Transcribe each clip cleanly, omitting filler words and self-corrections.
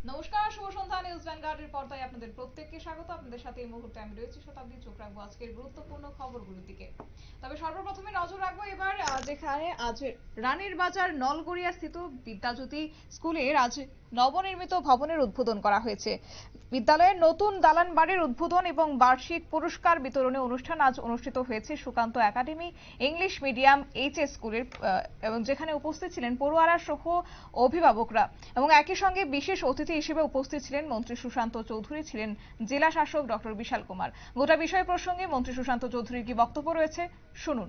নমস্কার, শুভ সন্ধ্যা। নিউজ ভ্যানগার্ডের পর্দায় আপনাদের প্রত্যেককে স্বাগত। আপনাদের সাথে এই মুহূর্তে আমি রয়েছি শতাব্দী। চোখ রাখবো আজকের গুরুত্বপূর্ণ খবরগুলোর দিকে। তবে সর্বপ্রথমে নজর রাখবো এবার যেখানে আজ রানীর বাজার নলগড়িয়া স্থিত বিদ্যাজ্যোতি স্কুলের আজ নবনির্মিত ভবনের উদ্বোধন করা হয়েছে। বিদ্যালয়ের নতুন দালান বাড়ির উদ্বোধন এবং বার্ষিক পুরস্কার বিতরণী অনুষ্ঠান আজ অনুষ্ঠিত হয়েছে Sukanta academy English medium HS স্কুলের, এবং যেখানে উপস্থিত ছিলেন পড়ুয়ারা সহ অভিভাবকরা। এবং একই সঙ্গে বিশেষ অতিথি হিসেবে উপস্থিত ছিলেন মন্ত্রী সুশান্ত চৌধুরী, ছিলেন জেলা শাসক ডক্টর বিশাল কুমার। গোটা বিষয় প্রসঙ্গে মন্ত্রী সুশান্ত চৌধুরীর কি বক্তব্য রয়েছে শুনুন।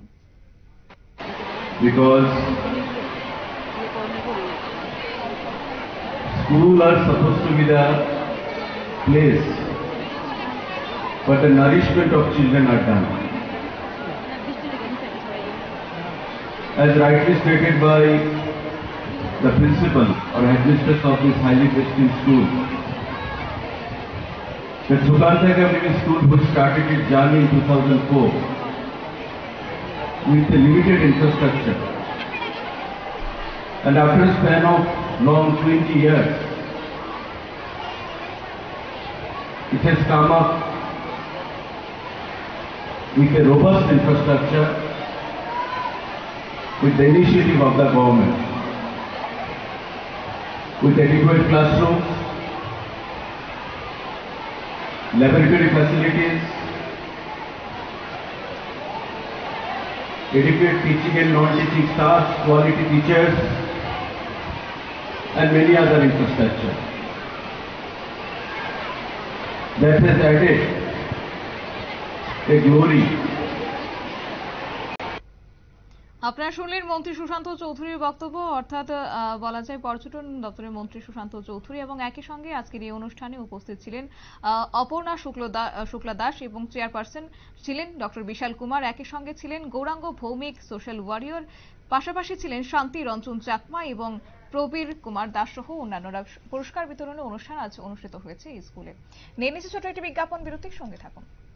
School are supposed to be the place where the nourishment of children are done. As rightly stated by the principal or headmistress of this highly prestigious school, the Sukanta Academy School, which started its journey in 2004 with a limited infrastructure, and after a span of long 20 years, it has come up with a robust infrastructure with the initiative of the government, with adequate classrooms, laboratory facilities, adequate teaching and non-teaching staff, quality teachers, and many other infrastructure that has added a glory. আপনারা শুনলেন মন্ত্রী সুশান্ত চৌধুরীর বক্তব্য, অর্থাৎ বলা যায় পর্যটন দপ্তরের মন্ত্রী সুশান্ত চৌধুরী। এবং একই সঙ্গে আজকের এই অনুষ্ঠানে উপস্থিত ছিলেন অপর্ণা শুক্লা দাস এবং চেয়ারপারসন ছিলেন ডক্টর বিশাল কুমার। একই সঙ্গে ছিলেন গৌরাঙ্গ ভৌমিক, সোশ্যাল ওয়ারিয়র, পাশাপাশি ছিলেন শান্তি রঞ্জন চাকমা এবং প্রবীর কুমার দাস সহ অন্যান্যরা। পুরস্কার বিতরণী অনুষ্ঠান আজ অনুষ্ঠিত হয়েছে এই স্কুলে। নিয়ে নিচ্ছে ছোট একটি বিজ্ঞাপন বিরতির সঙ্গে থাকুন।